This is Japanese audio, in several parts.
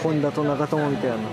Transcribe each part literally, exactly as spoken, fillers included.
本田と長友みたいな。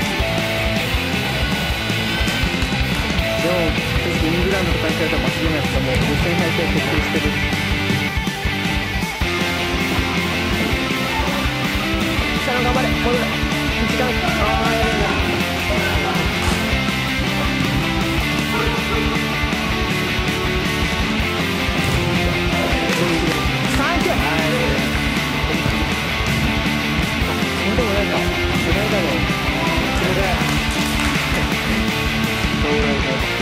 でもイングランドとかに比べたらマシでないですか。もう予選敗退決定してる。下の頑張れ、戻れ、時間、ああやるんだ。サンキュー。そうでもないか、それだろう、それだ。そうだよ。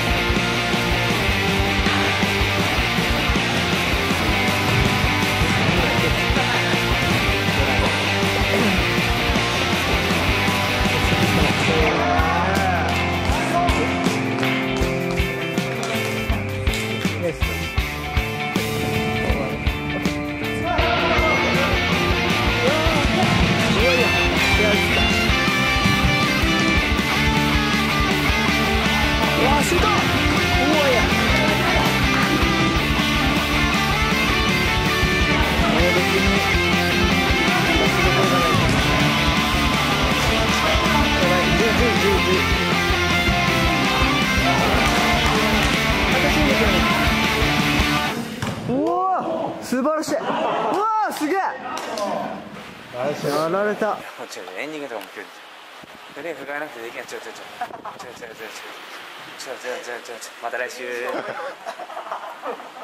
シュート！うわいや。もう別に出すところがない。やばい、じゅう、じゅう、じゅう、じゅう。私いいですよね。うわ素晴らしい。うわすげえ。やられた。 エンディングとかも来る。プレー不甲斐なくてできない。ちょちょちょちょちょちょちょちょちょちょちょちょまた来週。